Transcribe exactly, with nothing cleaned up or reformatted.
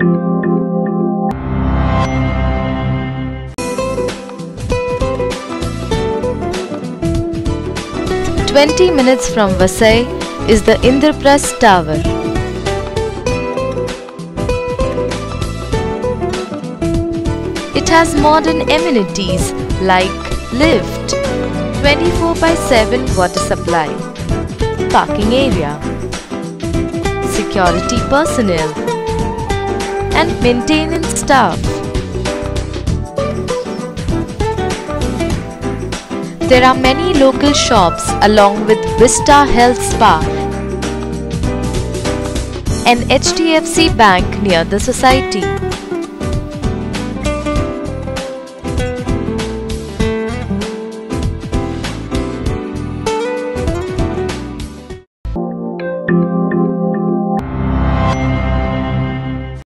twenty minutes from Vasai is the Indraprasta Tower. It has modern amenities like lift, twenty-four by seven water supply, parking area, security personnel, and maintenance staff. There are many local shops along with Vista Health Spa, an H D F C bank near the society.